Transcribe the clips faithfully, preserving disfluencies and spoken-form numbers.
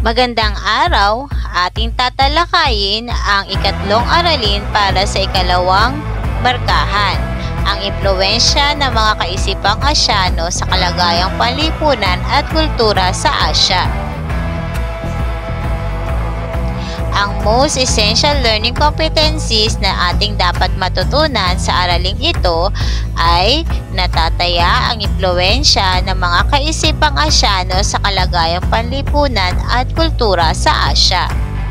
Magandang araw, ating tatalakayin ang ikatlong aralin para sa ikalawang markahan, ang impluwensya ng mga kaisipang Asyano sa kalagayang panlipunan at kultura sa Asya. Ang most essential learning competencies na ating dapat matutunan sa araling ito ay natataya ang impluwensya ng mga kaisipang Asyano sa kalagayang panlipunan at kultura sa Asya.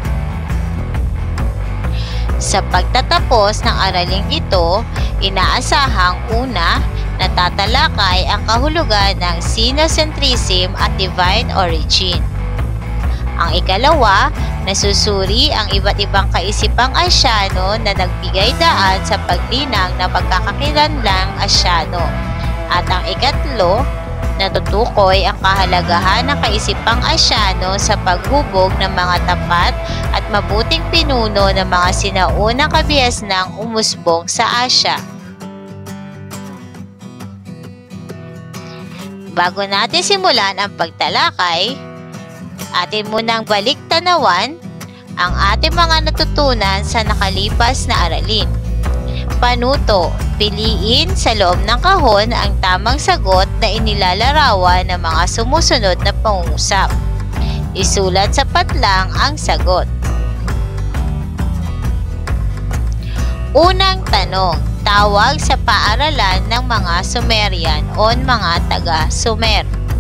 Sa pagtatapos ng araling ito, inaasahang una, natatalakay ang kahulugan ng sinocentrism at divine origin. Ang ikalawa, nasusuri ang iba't ibang kaisipang Asyano na nagbigay daan sa paglinang ng pagkakakilanlang Asyano. At ang ikatlo, natutukoy ang kahalagahan ng kaisipang Asyano sa paghubog ng mga tapat at mabuting pinuno ng mga sinaunang kabihasnang umusbong sa Asya. Bago natin simulan ang pagtalakay, atin munang balik-tanawan ang ating mga natutunan sa nakalipas na aralin. Panuto, piliin sa loob ng kahon ang tamang sagot na inilalarawan ng mga sumusunod na pangungusap. Isulat sa patlang ang sagot. Unang tanong, tawag sa paaralan ng mga Sumerian o mga taga-Sumer.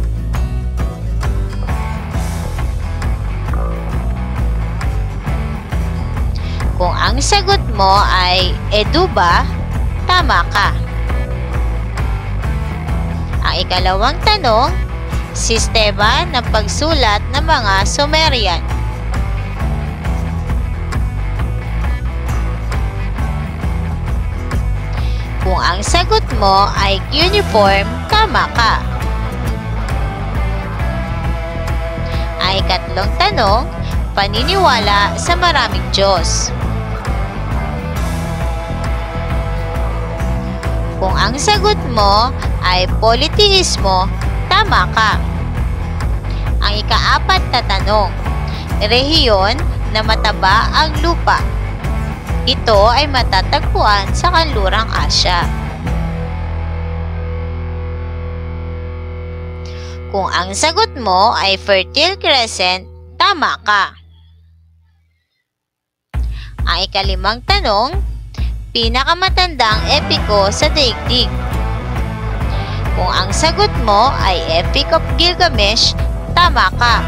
Kung ang sagot mo ay Eduba, tama ka. Ang ikalawang tanong, sistema ng pagsulat ng mga Sumerian. Kung ang sagot mo ay cuneiform, tama ka. Ang ikatlong tanong, paniniwala sa maraming Diyos. Kung ang sagot mo ay politeismo, tama ka. Ang ikaapat na tanong, rehiyon na mataba ang lupa. Ito ay matatagpuan sa kanlurang Asya. Kung ang sagot mo ay Fertile Crescent, tama ka. Ang ikalimang tanong, pinakamatandang epiko sa daigdig. Kung ang sagot mo ay Epic of Gilgamesh, tama ka.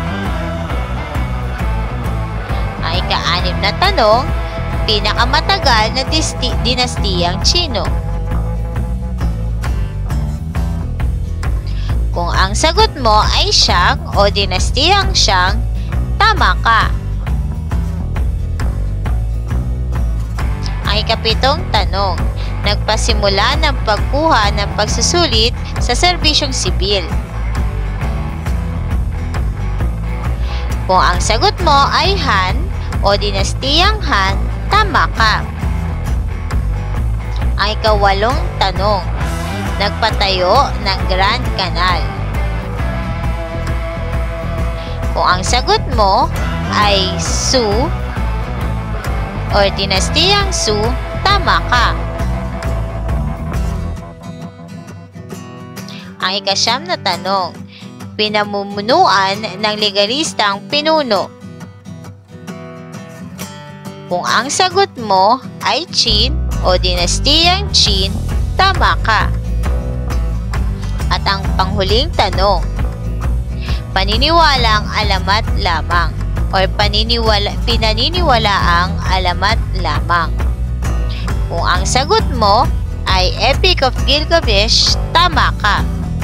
Ang ika-anim na tanong, pinakamatagal na dinastiyang Chino. Kung ang sagot mo ay Shang o dinastiyang Shang, tama ka. Ang ikapitong tanong, nagpasimula ng pagkuha ng pagsusulit sa serbisyong sibil. Kung ang sagot mo ay Han o dinastiyang Han, tama ka. Ang ikawalong tanong, nagpatayo ng Grand Canal. Kung ang sagot mo ay Su o dinastiyang Su, tama ka. Ang ikasyam na tanong, pinamumunuan ng legalistang pinuno. Kung ang sagot mo ay Qin o dinastiyang Qin, tama ka. At ang panghuling tanong, paniniwalang alamat lamang o paniniwala, pinaniniwalaang alamat lamang. Kung ang sagot mo ay Epic of Gilgamesh, tama ka.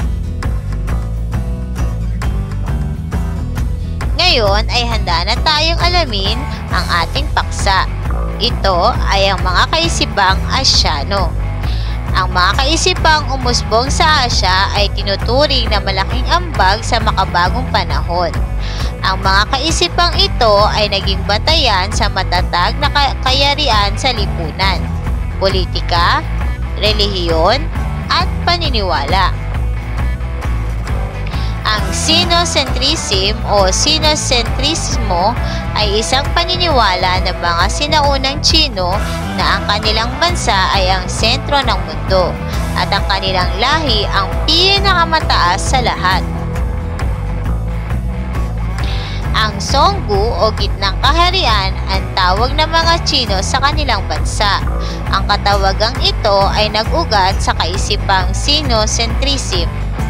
Ngayon ay handa na tayong alamin ang ating paksa. Ito ay ang mga kaisipang Asyano. Ang mga kaisipang umusbong sa Asya ay tinuturing na malaking ambag sa makabagong panahon. Ang mga kaisipang ito ay naging batayan sa matatag na kayarian sa lipunan, politika, relihiyon, at paniniwala. Ang sinocentrism o sinocentrismo ay isang paniniwala ng mga sinaunang Tsino na ang kanilang bansa ay ang sentro ng mundo at ang kanilang lahi ang pinakamataas sa lahat. Ang Songgu o Gitnang Kaharian ang tawag ng mga Tsino sa kanilang bansa. Ang katawagang ito ay nag-ugat sa kaisipang sinocentrism.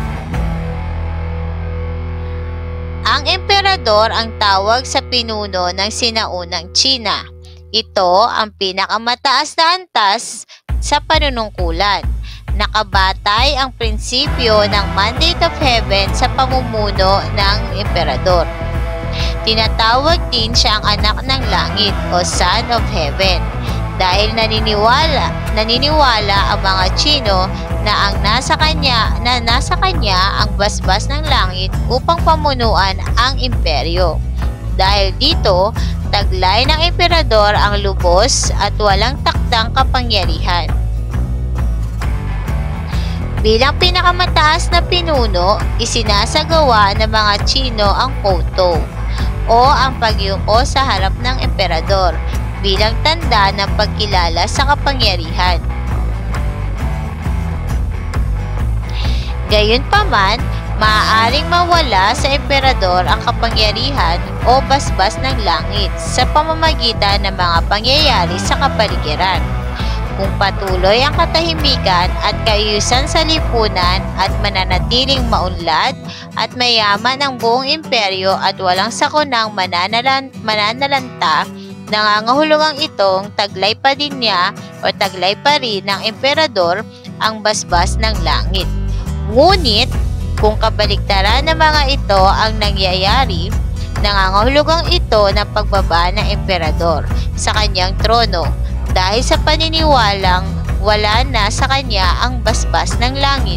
Ang emperador ang tawag sa pinuno ng sinaunang Tsina. Ito ang pinakamataas na antas sa panunungkulan. Nakabatay ang prinsipyo ng mandate of heaven sa pamumuno ng emperador. Tinatawag din siyang anak ng langit o son of heaven dahil naniniwala, naniniwala ang mga Tsino na ang nasa kanya, na nasa kanya ang basbas ng langit upang pamunuan ang imperyo. Dahil dito, taglay ng emperador ang lubos at walang takdang kapangyarihan. Bilang pinakamataas na pinuno, isinasagawa ng mga Tsino ang koto o ang pagyuko sa harap ng emperador bilang tanda ng pagkilala sa kapangyarihan. Gayunpaman, maaaring mawala sa emperador ang kapangyarihan o basbas ng langit sa pamamagitan ng mga pangyayari sa kapaligiran. Kung patuloy ang katahimikan at kaayusan sa lipunan at mananatiling maunlad at mayaman ang buong imperyo at walang sakunang mananalan, mananalanta, nangangahulugang itong taglay pa din niya o taglay pa rin ng emperador ang basbas ng langit. Ngunit, kung kabaliktaran ng mga ito ang nangyayari, nangangahulugang ito ng pagbaba ng emperador sa kanyang trono dahil sa paniniwalang wala na sa kanya ang basbas ng langit.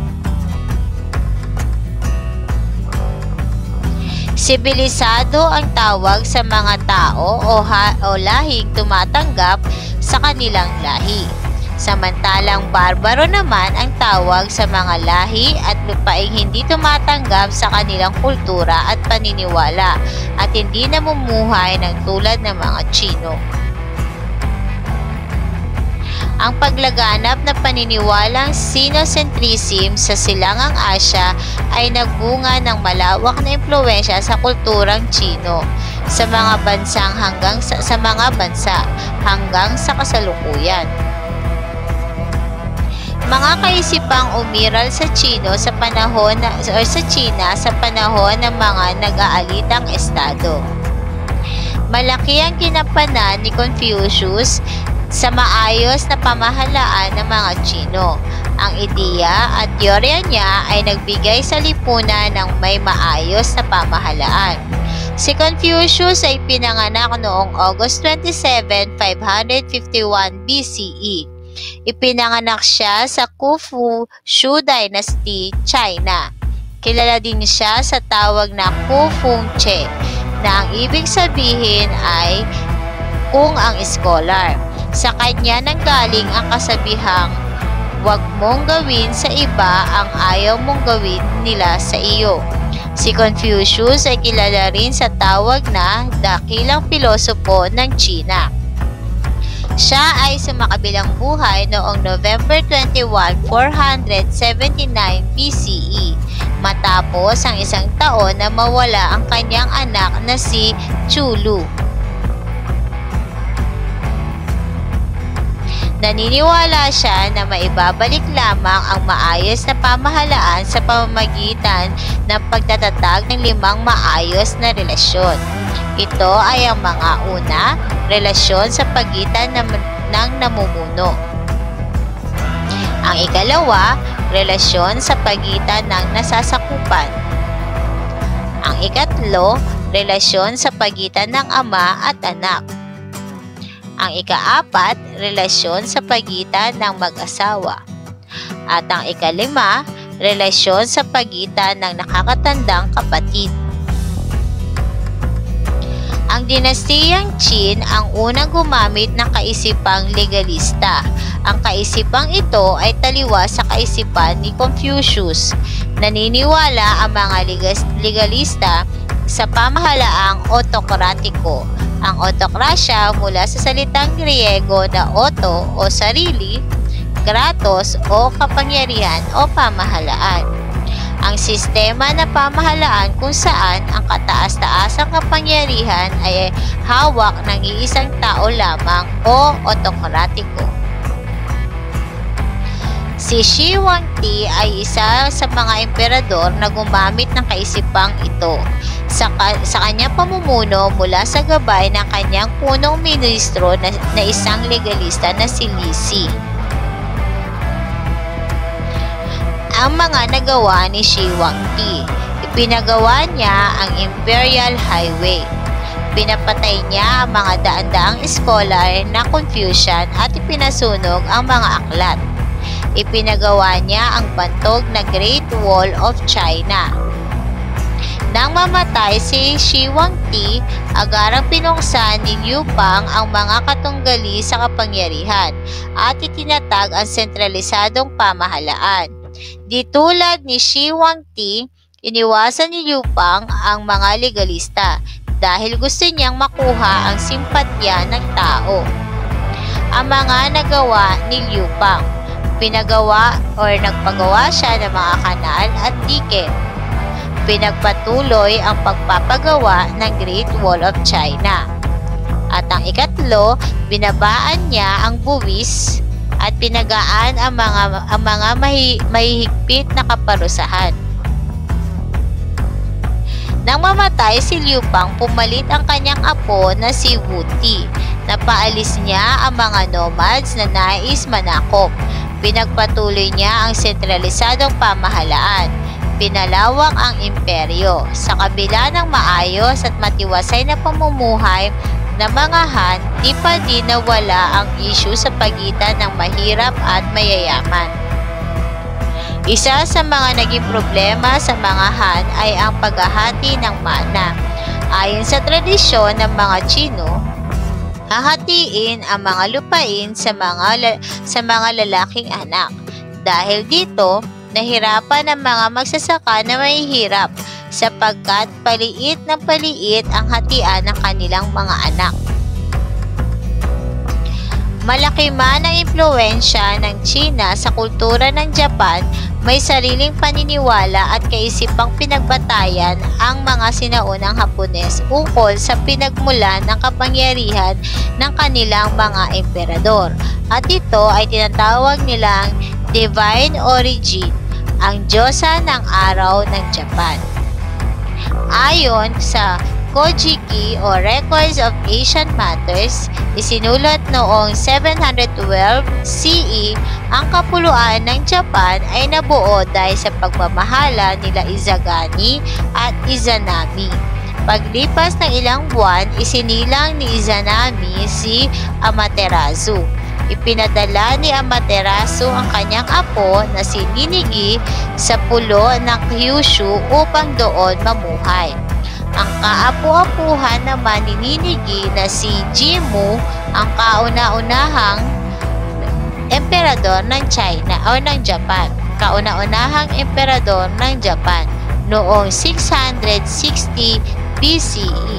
Sibilisado ang tawag sa mga tao o, ha o lahing tumatanggap sa kanilang lahi. Samantalang barbaro naman ang tawag sa mga lahi at lupaing hindi tumatanggap sa kanilang kultura at paniniwala at hindi namumuhay ng tulad ng mga Tsino. Ang paglaganap na paniniwalang sinocentrism sa Silangang Asya ay nagbunga ng malawak na impluwensya sa kulturang Tsino sa mga bansang hanggang sa, sa mga bansa hanggang sa kasalukuyan. Mga kaisipang umiral sa Tsino sa panahon na, or sa Tsina sa panahon ng mga nag-aalitang estado. Malaki ang kinapanan ni Confucius sa maayos na pamahalaan ng mga Tsino. Ang ideya at teorya niya ay nagbigay sa lipunan ng may maayos na pamahalaan. Si Confucius ay pinanganak noong August twenty-seven, five fifty-one B C E. Ipinanganak siya sa Khufu Shu Dynasty, China. Kilala din siya sa tawag na Kufeng-che, na ang ibig sabihin ay kung ang scholar. Sa kanya nanggaling ang kasabihang, huwag mong gawin sa iba ang ayaw mong gawin nila sa iyo. Si Confucius ay kilala rin sa tawag na dakilang pilosopo ng Tsina. Siya ay sumakabilang buhay noong November twenty-first, four seventy-nine B C E matapos ang isang taon na mawala ang kanyang anak na si Chulu. Naniniwala siya na maibabalik lamang ang maayos na pamahalaan sa pamamagitan ng pagtatatag ng limang maayos na relasyon. Ito ay ang mga una, relasyon sa pagitan ng, ng namumuno. Ang ikalawa, relasyon sa pagitan ng nasasakupan. Ang ikatlo, relasyon sa pagitan ng ama at anak. Ang ikaapat, relasyon sa pagitan ng mag-asawa. At ang ikalima, relasyon sa pagitan ng nakakatandang kapatid. Ang Ang dinastiyang Qin ang unang gumamit ng kaisipang legalista. Ang kaisipang ito ay taliwas sa kaisipan ni Confucius. Naniniwala ang mga legalista sa pamahalaang otokratiko. Ang otokrasya mula sa salitang Griego na auto o sarili, kratos o kapangyarihan o pamahalaan. Ang sistema na pamahalaan kung saan ang kataas-taasang kapangyarihan ay hawak ng iisang tao lamang o otokratiko. Si Shi Huangdi ay isa sa mga emperador na gumamit ng kaisipang ito sa, ka sa kanyang pamumuno mula sa gabay ng kanyang punong ministro na, na isang legalista na si Li Si. Ang mga nagawa ni Shi Huangdi: ipinagawa niya ang Imperial Highway. Pinapatay niya ang mga daan-daang scholar na Confucian at ipinasunog ang mga aklat. Ipinagawa niya ang bantog na Great Wall of China. Nang mamatay si Shi Huangdi, agarang pinuksan ni Liu Bang ang mga katunggali sa kapangyarihan at itinatag ang sentralisadong pamahalaan. Di tulad ni Shi Huangdi, iniwasan ni Liu Bang ang mga legalista dahil gusto niyang makuha ang simpatya ng tao. Ang mga nagawa ni Liu Bang: pinagawa o nagpagawa siya ng mga kanal at dike. Pinagpatuloy ang pagpapagawa ng Great Wall of China. At ang ikatlo, binabaan niya ang buwis at pinagaan ang mga, ang mga mahi, mahihigpit na kaparusahan. Nang mamatay si Liu Bang, pumalit ang kanyang apo na si Wu Ti. Napaalis niya ang mga nomads na nais manakop. Pinagpatuloy niya ang sentralisadong pamahalaan. Pinalawak ang imperyo. Sa kabila ng maayos at matiwasay na pamumuhay ng mga Han, di pa din nawala ang issue sa pagitan ng mahirap at mayayaman. Isa sa mga naging problema sa mga Han ay ang paghahati ng mana. Ayon sa tradisyon ng mga Tsino, hahatiin ang mga lupain sa mga sa mga lalaking anak. Dahil dito, nahirapan ang mga magsasaka na mahihirap sapagkat paliit ng paliit ang hatian ng kanilang mga anak. Malaki man ang impluwensya ng China sa kultura ng Japan, may sariling paniniwala at kaisipang pinagbatayan ang mga sinaunang Hapones ukol sa pinagmulan ng kapangyarihan ng kanilang mga emperador. At ito ay tinatawag nilang Divine Origin, ang Diyosa ng Araw ng Japan. Ayon sa Kojiki o Records of Asian Matters, isinulat noong seven twelve C E, ang kapuluan ng Japan ay nabuo dahil sa pagmamahala nila Izagani at Izanami. Paglipas ng ilang buwan, isinilang ni Izanami si Amaterasu. Ipinadala ni Amaterasu ang kanyang apo na si Ninigi sa pulo ng Kyushu upang doon mamuhay. Ang kaapu-apuhan naman ni Ninigi na si Jimmu ang kauna-unahang emperador ng China o ng Japan. Kauna-unahang emperador ng Japan noong six sixty B C E.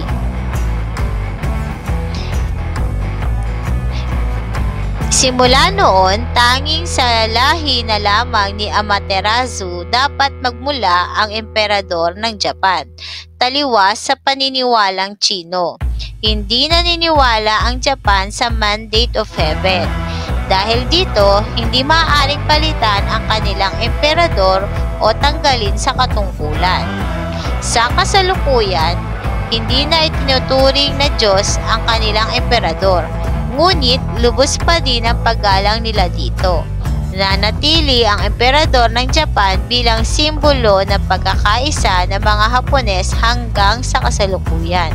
Simula noon, tanging sa lahi na lamang ni Amaterasu dapat magmula ang emperador ng Japan, taliwas sa paniniwalang Tsino. Hindi naniniwala ang Japan sa mandate of heaven. Dahil dito, hindi maaaring palitan ang kanilang emperador o tanggalin sa katungkulan. Sa kasalukuyan, hindi na itinuturing na Diyos ang kanilang emperador. Ngunit lubos pa din ang paggalang nila dito. Nanatili ang emperador ng Japan bilang simbolo ng pagkakaisa ng mga Hapones hanggang sa kasalukuyan.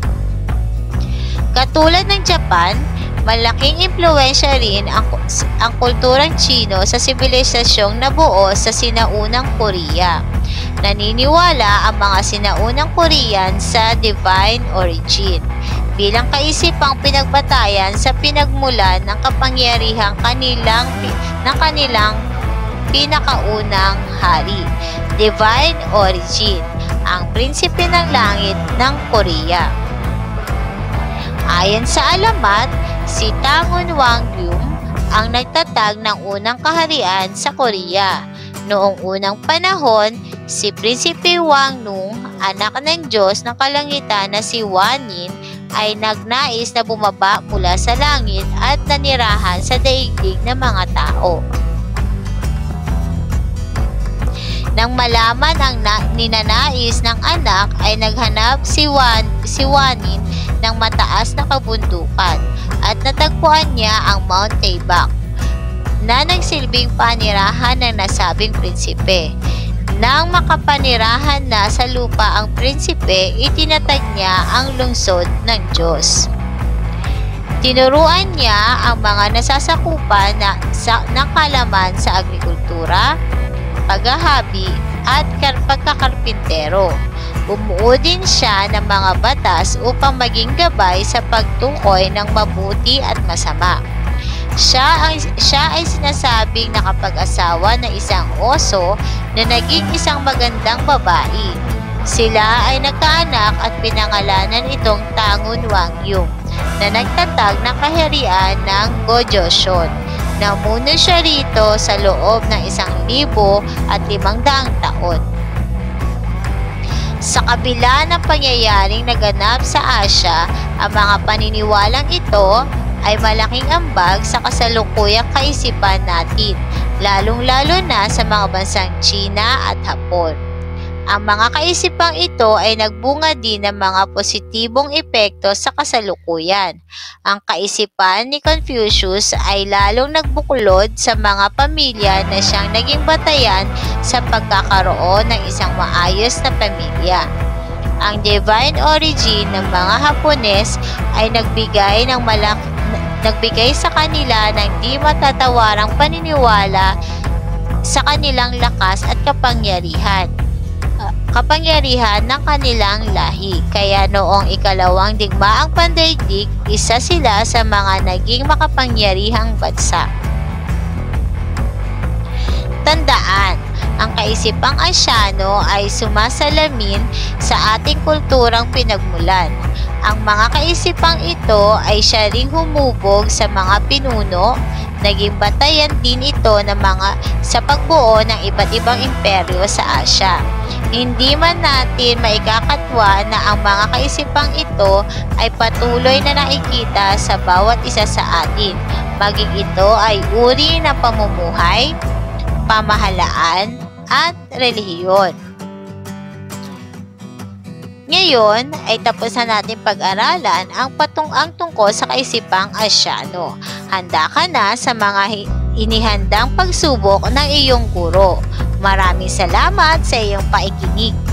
Katulad ng Japan, malaking impluwensya rin ang, ang kulturang Tsino sa sibilisasyong nabuo sa sinaunang Korea. Naniniwala ang mga sinaunang Korean sa divine origin. bilang kaisipang pinagbatayan sa pinagmulan ng kapangyarihang kanilang ng kanilang pinakaunang hari, divine origin, ang prinsipe ng langit ng Korea. Ayon sa alamat, si Tangun Wangyum ang nagtatag ng unang kaharian sa Korea. Noong unang panahon, si Prinsipe Wangnung, anak ng Diyos ng Kalangitan na si Wanin, ay nagnais na bumaba mula sa langit at nanirahan sa daigdig ng mga tao. Nang malaman ang na ninanais ng anak, ay naghanap si, Wan si Wanin ng mataas na kabundukan at natagpuan niya ang Mount Taebaek na nagsilbing panirahan ng nasabing prinsipe. Nang makapanirahan na sa lupa ang prinsipe, itinatag niya ang lungsod ng Diyos. Tinuruan niya ang mga nasasakupan na, sa, ng kalaman sa agrikultura, paghahabi at pagkakarpintero. Bumuo din siya ng mga batas upang maging gabay sa pagtukoy ng mabuti at masama. Siya ay, siya ay sinasabing nakapag-asawa ng isang oso na naging isang magandang babae. Sila ay nagkaanak at pinangalanan itong Tangun Wangyum na nagtatag ng kaharian ng Gojoseon. Namuno siya rito sa loob ng isang libo at limang daang taon. Sa kabila ng pangyayaring naganap sa Asya, ang mga paniniwalang ito ay malaking ambag sa kasalukuyang kaisipan natin, lalong-lalo na sa mga bansang China at Hapon. Ang mga kaisipang ito ay nagbunga din ng mga positibong epekto sa kasalukuyan. Ang kaisipan ni Confucius ay lalong nagbuklod sa mga pamilya na siyang naging batayan sa pagkakaroon ng isang maayos na pamilya. Ang divine origin ng mga Hapones ay nagbigay ng malak nagbigay sa kanila ng di matatawarang paniniwala sa kanilang lakas at kapangyarihan. kapangyarihan ng kanilang lahi. Kaya noong ikalawang digmaang pandaigdig, isa sila sa mga naging makapangyarihang bansa. Tandaan, ang kaisipang Asyano ay sumasalamin sa ating kulturang pinagmulan. Ang mga kaisipang ito ay siya ring humubog sa mga pinuno, naging batayan din ito ng mga sa pagbuo ng iba't ibang imperyo sa Asya. Hindi man natin maikakatwa na ang mga kaisipang ito ay patuloy na nakikita sa bawat isa sa atin, maging ito ay uri ng pamumuhay, pamahalaan, at relihiyon. Ngayon ay tapos na natin pag-aralan ang patung-ang tungkol sa kaisipang Asyano. Handa ka na sa mga inihandang pagsubok ng iyong guro. Maraming salamat sa iyong paikinig.